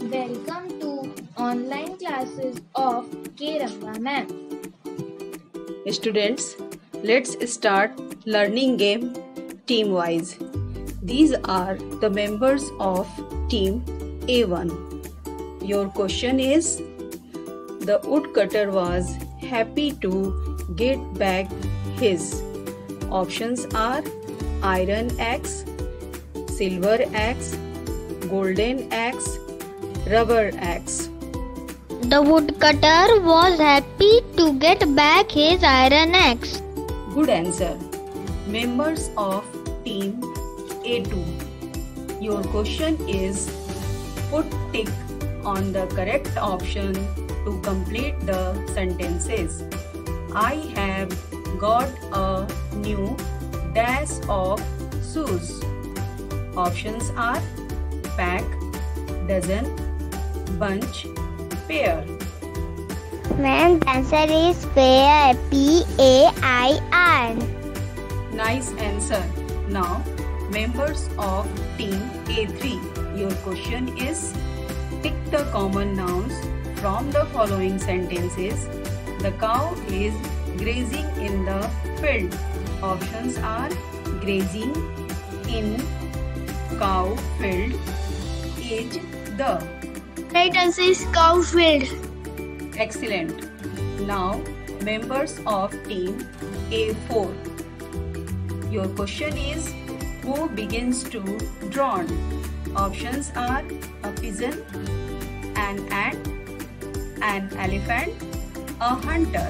Welcome to online classes of K. Ranga ma'am. Students, let's start learning game team wise. These are the members of team A1. Your question is: the woodcutter was happy to get back his. Options are iron axe, silver axe, golden axe, rubber axe. The woodcutter was happy to get back his iron axe. Good answer. Members of team A2. Your question is: put tick on the correct option to complete the sentences. I have got a new dash of shoes. Options are pack, dozen, bunch, pair. Ma'am, the answer is pair. P-A-I-R. Nice answer. Now, members of team A3. Your question is: pick the common nouns from the following sentences. The cow is grazing in the field. Options are grazing, in, cow, field, is, the. Right answer is cow field. Excellent. Now, members of team A4. Your question is: who begins to drown? Options are a pigeon, an ant, an elephant, a hunter.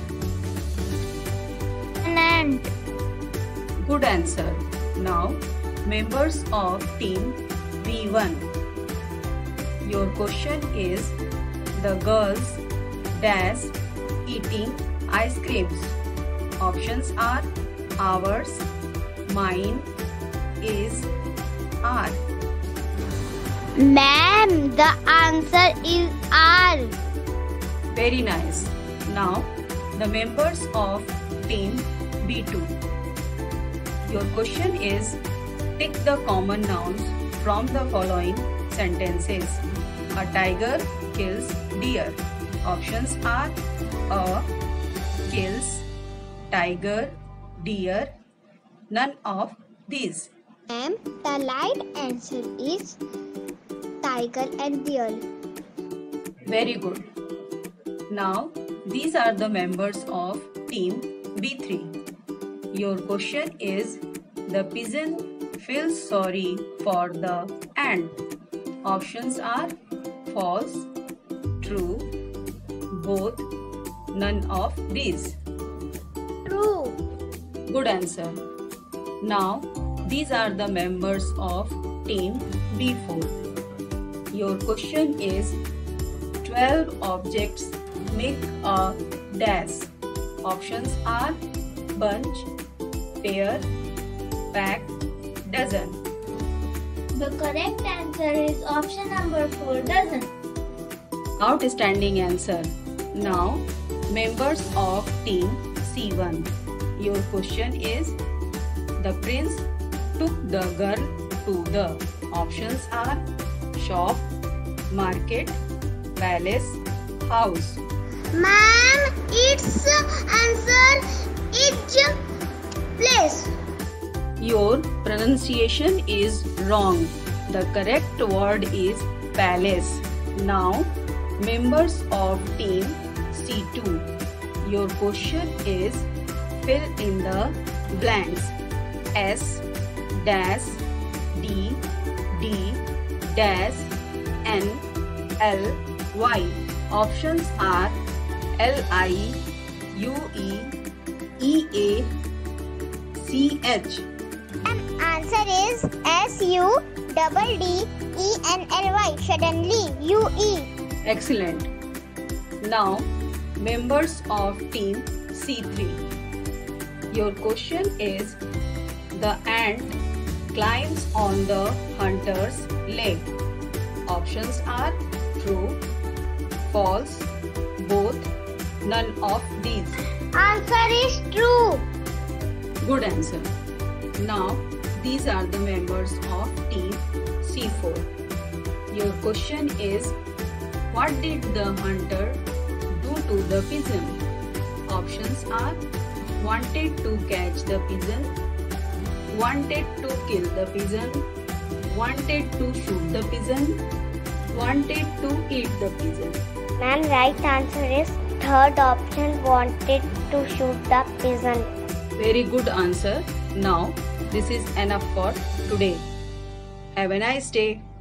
An ant. Good answer. Now, members of team B1. Your question is: the girls dash eating ice creams. Options are ours, mine, is, are. Ma'am, the answer is R. Very nice. Now, the members of team B2. Your question is: pick the common nouns from the following sentences. A tiger kills deer. Options are a, kills, tiger, deer, none of these. Ma'am, the right answer is tiger and deer. Very good. Now, these are the members of team B3. Your question is: the pigeon feels sorry for the ant. Options are false, true, both, none of these. True. Good answer. Now, these are the members of team B4. Your question is: 12 objects make a dash. Options are bunch, pair, pack, dozen. The correct answer is option number 4, dozen. Outstanding answer. Now, members of team C1. Your question is: the prince took the girl to the. Options are shop, market, palace, house. Ma'am, its answer is place. Your pronunciation is wrong. The correct word is palace. Now, members of team C2. Your question is: fill in the blanks. S dash D D dash N L Y. Options are L I U E E A C H. Answer is SUDDENLY. Suddenly, UE. Excellent. Now, members of team C3. Your question is: the ant climbs on the hunter's leg. Options are true, false, both, none of these. Answer is true. Good answer. Now, these are the members of team C4. Your question is: What did the hunter do to the pigeon? Options are wanted to catch the pigeon, wanted to kill the pigeon, wanted to shoot the pigeon, wanted to eat the pigeon. Ma'am, right answer is third option, wanted to shoot the pigeon. Very good answer. Now, this is enough for today. Have a nice day.